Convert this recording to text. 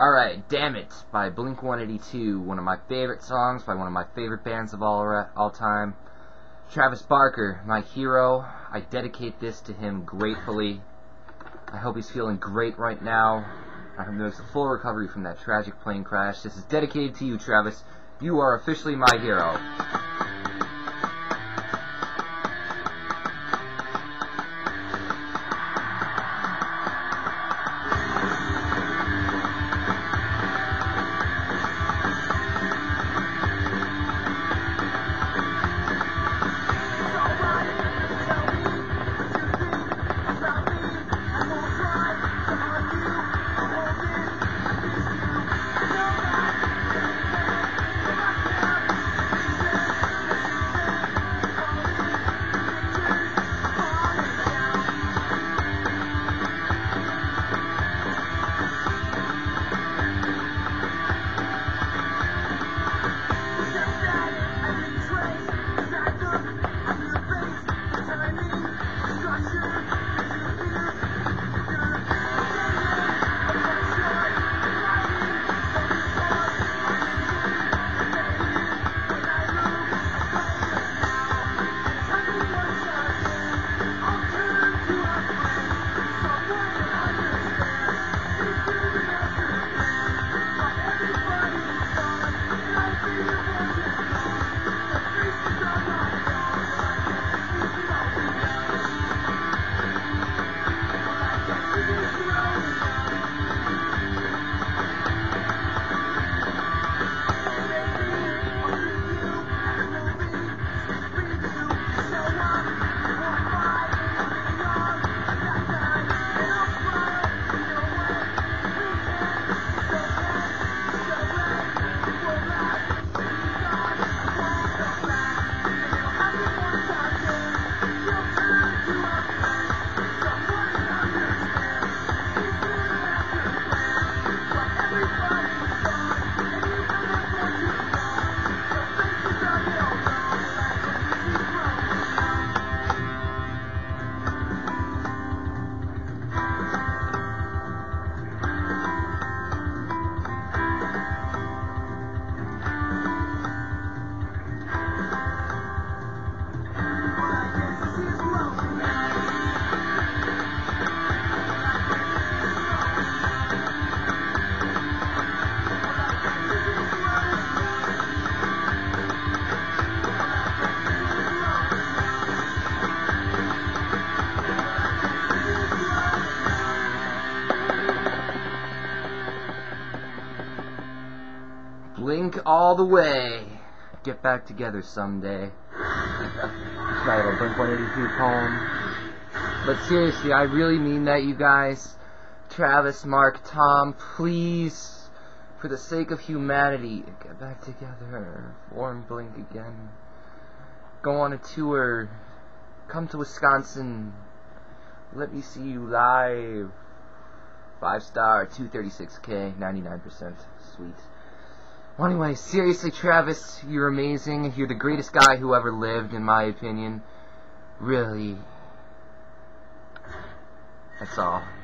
Alright, Dammit by Blink 182, one of my favorite songs by one of my favorite bands of all time. Travis Barker, my hero. I dedicate this to him gratefully. I hope he's feeling great right now. I hope he makes a full recovery from that tragic plane crash. This is dedicated to you, Travis. You are officially my hero. Blink all the way. Get back together someday. It's my little Blink 182 poem. But seriously, I really mean that, you guys. Travis, Mark, Tom, please, for the sake of humanity, get back together. Form Blink again. Go on a tour. Come to Wisconsin. Let me see you live. 5-star, 236K, 99%. Sweet. Well, anyway, seriously, Travis, you're amazing. You're the greatest guy who ever lived, in my opinion. Really. That's all.